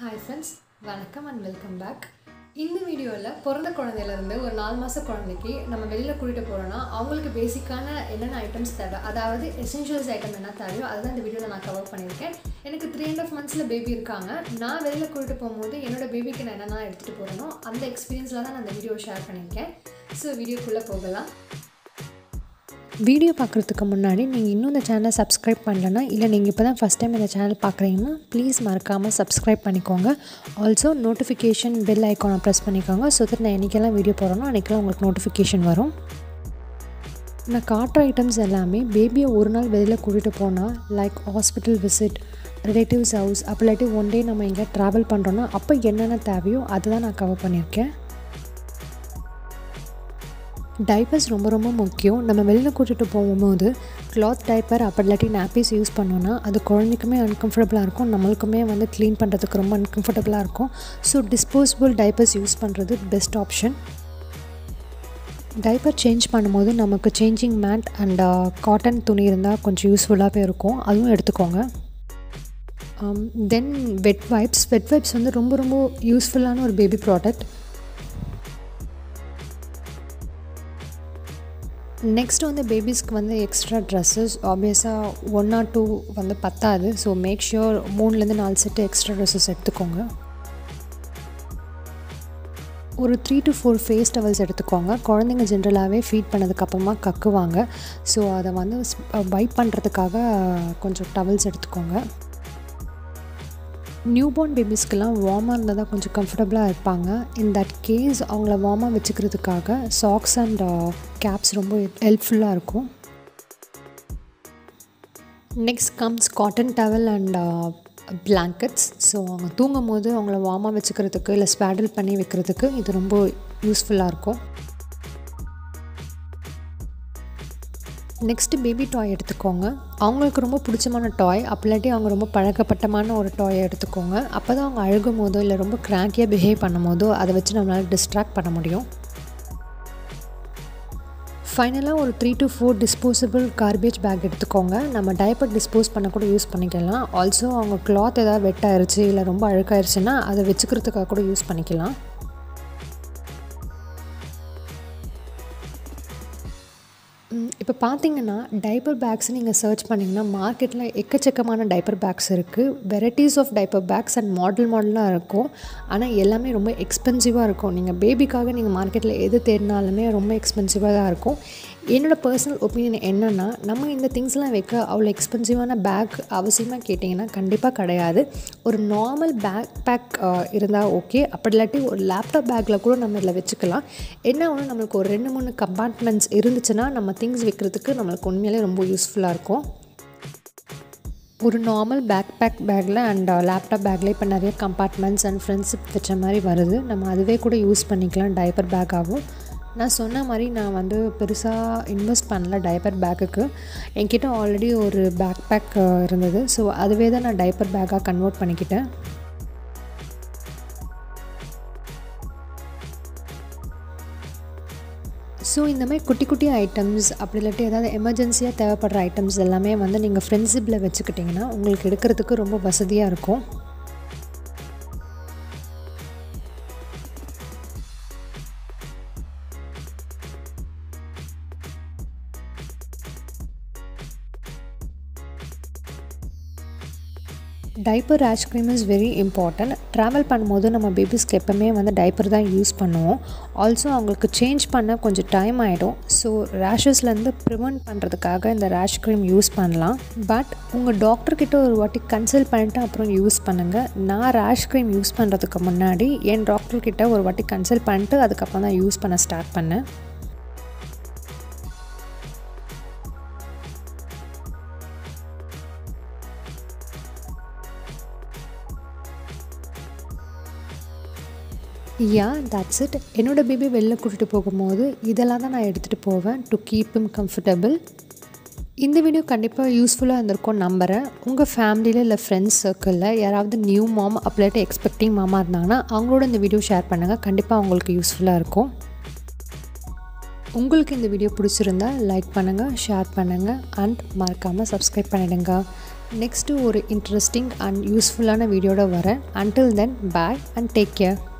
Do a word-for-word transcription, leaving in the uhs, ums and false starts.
Hi friends, welcome and welcome back. இந்த வீடியோல பிறந்த குழந்தையில இருந்து ஒரு நாலு மாச குழந்தைக்கு நம்ம வெளியில கூட்டிட்டு போறோம்னா அவங்களுக்கு பேசிக்கான என்னென்ன ஐட்டம்ஸ் தேவை அதாவது எசென்ஷியல்ஸ் ஐட்டம் என்ன தேவையோ அதுதான் இந்த வீடியோல நான் கவர் பண்ணியிருக்கேன். எனக்கு த்ரீ அண்ட் ஆஃப் மந்த்ஸ்ல பேபி இருக்காங்க. நான் வெளியில கூட்டிட்டு போகும்போது என்னோட பேபிக்கு நான் என்னென்ன எடுத்துட்டு போறேனோ அந்த எக்ஸ்பீரியன்ஸ்ல தான் நான் இந்த வீடியோ ஷேர் பண்ணியிருக்கேன். ஸோ வீடியோக்குள்ள போகலாம். வீடியோ பார்க்குறதுக்கு முன்னாடி நீங்கள் இன்னும் இந்த சேனலை சப்ஸ்கிரைப் பண்ணலன்னா இல்லை நீங்கள் இப்போ தான் ஃபஸ்ட் டைம் இந்த சேனல் பார்க்குறீங்கன்னா ப்ளீஸ் மறக்காமல் சப்ஸ்கிரைப் பண்ணிக்கோங்க. ஆல்சோ நோட்டிஃபிகேஷன் பெல் ஐக்கானை ப்ரெஸ் பண்ணிக்கோங்க. ஸோ தட் நான் என்றைக்கெல்லாம் வீடியோ போடுறேனோ அன்றைக்கெல்லாம் உங்களுக்கு நோட்டிஃபிகேஷன் வரும். நான் காட்டுற ஐட்டம்ஸ் எல்லாமே பேபியை ஒரு நாள் வெளியில் கூட்டிகிட்டு போனால் like hospital visit, relatives house, அப்போ இல்லாட்டி ஒன் டே நம்ம எங்கே ட்ராவல் பண்ணுறோன்னா அப்போ என்னென்ன தேவையோ அதுதான் நான் கவர் பண்ணியிருக்கேன். டைப்பர்ஸ் ரொம்ப ரொம்ப முக்கியம். நம்ம வெளியில் கூட்டிகிட்டு போகும்போது கிளாத் டைப்பர் அப்படி இல்லாட்டி நாப்பீஸ் யூஸ் பண்ணோன்னா அது குழந்தைக்குமே அன்கம்ஃபர்டபுளாக இருக்கும், நம்மளுக்குமே வந்து க்ளீன் பண்ணுறதுக்கு ரொம்ப அன்கம்ஃபர்டபுளாக இருக்கும். ஸோ டிஸ்போசபிள் டைப்பர்ஸ் யூஸ் பண்ணுறது பெஸ்ட் ஆப்ஷன். டைப்பர் சேஞ்ச் பண்ணும்போது நமக்கு சேஞ்சிங் மேட் அண்ட் காட்டன் துணி இருந்தால் கொஞ்சம் யூஸ்ஃபுல்லாகவே இருக்கும், அதுவும் எடுத்துக்கோங்க. தென் வெட் வைப்ஸ் வெட் வைப்ஸ் வந்து ரொம்ப ரொம்ப யூஸ்ஃபுல்லான ஒரு பேபி ப்ராடக்ட். நெக்ஸ்ட் வந்து பேபிஸ்க்கு வந்து எக்ஸ்ட்ரா ட்ரெஸ்ஸஸ் ஆப்வியஸாக ஒன் ஆர் டூ வந்து பத்தாது. ஸோ மேக் ஷுர் மூணுலேருந்து நாலு செட்டு எக்ஸ்ட்ரா ட்ரெஸ்ஸஸ் எடுத்துக்கோங்க. ஒரு three to four face towels எடுத்துக்கோங்க. குழந்தைங்க ஜென்ரலாகவே ஃபீட் பண்ணதுக்கப்புறமா கக்குவாங்க. ஸோ அதை வந்து வைப் பண்ணுறதுக்காக கொஞ்சம் டவல்ஸ் எடுத்துக்கோங்க. நியூபார்ன் பேபிஸ்க்கெலாம் வார்மாக இருந்தால் தான் கொஞ்சம் கம்ஃபர்டபுளாக இருப்பாங்க. இன் தட் கேஸ் அவங்கள வார்மாக வச்சுக்கிறதுக்காக சாக்ஸ் அண்ட் கேப்ஸ் ரொம்ப ஹெல்ப்ஃபுல்லாக இருக்கும். Next comes cotton towel and blankets. So அவங்க தூங்கும் போது அவங்கள வார்மாக வச்சுக்கிறதுக்கு இல்லை ஸ்வாடல் பண்ணி வைக்கிறதுக்கு இது ரொம்ப யூஸ்ஃபுல்லாக இருக்கும். நெக்ஸ்ட்டு பேபி டாய் எடுத்துக்கோங்க. அவங்களுக்கு ரொம்ப பிடிச்சமான டாய், அப்படி இல்லாட்டி அவங்க ரொம்ப பழக்கப்பட்டமான ஒரு டாயை எடுத்துக்கோங்க. அப்போ தான் அவங்க அழுகும் போதோ இல்லை ரொம்ப கிராங்கியாக பிஹேவ் பண்ணும் போதோ அதை வச்சு நம்மளால் டிஸ்ட்ராக்ட் பண்ண முடியும். ஃபைனலாக ஒரு three to four disposable garbage bag எடுத்துக்கோங்க. நம்ம டைப்பர் டிஸ்போஸ் பண்ண கூட யூஸ் பண்ணிக்கலாம். ஆல்சோ அவங்க கிளாத் ஏதாவது வெட்டாயிருச்சு இல்லை ரொம்ப அழுக்காயிருச்சுன்னா அதை வச்சுக்கிறதுக்காக கூட யூஸ் பண்ணிக்கலாம். இப்போ பார்த்தீங்கன்னா டைப்பர் பேக்ஸ் நீங்கள் சர்ச் பண்ணிங்கன்னா மார்க்கெட்டில் எக்கச்சக்கமான டைப்பர் பேக்ஸ் இருக்குது. Varieties of diaper bags and model மாடலாக இருக்கும். ஆனால் எல்லாமே ரொம்ப எக்ஸ்பென்சிவாக இருக்கும். நீங்கள் பேபிக்காக நீங்கள் மார்க்கெட்டில் எது தேடினாலுமே ரொம்ப எக்ஸ்பென்சிவாக தான் இருக்கும். என்னோடய பர்சனல் ஒப்பீனியன் என்னென்னா, நம்ம இந்த திங்ஸ்லாம் வைக்க அவ்வளோ எக்ஸ்பென்சிவான பேக் அவசியமாக கேட்டிங்கன்னா கண்டிப்பாக கிடையாது. ஒரு நார்மல் பேக் பேக் இருந்தால் ஓகே. அப்படி இல்லாட்டி ஒரு லேப்டாப் பேக்கில் கூட நம்ம இதில் வச்சுக்கலாம். என்ன ஒன்று நம்மளுக்கு ஒரு ரெண்டு மூணு கம்பார்ட்மெண்ட்ஸ் இருந்துச்சுன்னா நம்ம திங்ஸ் வைக்கிறதுக்கு நம்மளுக்கு உண்மையிலே ரொம்ப யூஸ்ஃபுல்லாக இருக்கும். ஒரு நார்மல் பேக் பேக் பேக்கில் அண்ட் லேப்டாப் பேக்கில் இப்போ நிறைய கம்பார்ட்மெண்ட்ஸ் அண்ட் ஃப்ரெண்ட்ஷிப் வச்ச மாதிரி வருது. நம்ம அதுவே கூட யூஸ் பண்ணிக்கலாம் டைப்பர் பேக்காகவும். நான் சொன்ன மாதிரி நான் வந்து பெருசாக இன்வெஸ்ட் பண்ணல டைப்பர் பேக்குக்கு. என்கிட்ட ஆல்ரெடி ஒரு பேக் பேக் இருந்தது. ஸோ அதுவே தான் நான் டைப்பர் பேக்காக கன்வெர்ட் பண்ணிக்கிட்டேன். ஸோ இந்த மாதிரி குட்டி குட்டி ஐட்டம்ஸ் அப்படி இல்லாட்டி ஏதாவது எமர்ஜென்சியாக தேவைப்படுற ஐட்டம்ஸ் எல்லாமே வந்து நீங்கள் ஃப்ரெண்ட்ஷிப்பில் வச்சுக்கிட்டிங்கன்னா உங்களுக்கு எடுக்கிறதுக்கு ரொம்ப வசதியாக இருக்கும். Diaper rash cream is very important. Travel பண்ணும்போது நம்ம பேபிஸ்க்கு எப்போவுமே வந்து டைப்பர் தான் யூஸ் பண்ணுவோம். ஆல்சோ அவங்களுக்கு சேஞ்ச் பண்ண கொஞ்சம் டைம் ஆகிடும். ஸோ ரேஷஸ்லேருந்து ப்ரிவெண்ட் பண்ணுறதுக்காக இந்த ரேஷ் க்ரீம் யூஸ் பண்ணலாம். பட் உங்கள் டாக்டர்கிட்ட ஒரு வாட்டி கன்சல்ட் பண்ணிவிட்டு அப்புறம் யூஸ் பண்ணுங்கள். நான் ரேஷ் க்ரீம் யூஸ் பண்ணுறதுக்கு முன்னாடி என் டாக்டர்கிட்ட ஒரு வாட்டி கன்சல்ட் பண்ணிட்டு அதுக்கப்புறம் தான் யூஸ் பண்ண ஸ்டார்ட் பண்ணேன். Yeah that's it. என்னோடய பேபி வெளில கூட்டிகிட்டு போகும்போது இதெல்லாம் தான் நான் எடுத்துகிட்டு போவேன் டு கீப் ஹிம் கம்ஃபர்டபுள். இந்த வீடியோ கண்டிப்பாக யூஸ்ஃபுல்லாக இருந்திருக்கும் நம்புகிறேன். உங்கள் ஃபேமிலியில் இல்லை ஃப்ரெண்ட்ஸ் சர்க்கிளில் யாராவது நியூ மாம் அப்படிலாட்டி எக்ஸ்பெக்டிங் மாமா இருந்தாங்கன்னா அவங்களோட இந்த வீடியோ ஷேர் பண்ணுங்கள். கண்டிப்பாக அவங்களுக்கு யூஸ்ஃபுல்லாக இருக்கும். உங்களுக்கு இந்த வீடியோ பிடிச்சிருந்தா லைக் பண்ணுங்கள், ஷேர் பண்ணுங்கள் அண்ட் மறக்காமல் சப்ஸ்கிரைப் பண்ணிடுங்க. நெக்ஸ்ட்டு ஒரு இன்ட்ரெஸ்டிங் அண்ட் யூஸ்ஃபுல்லான வீடியோட வரேன். Until then bye and take care.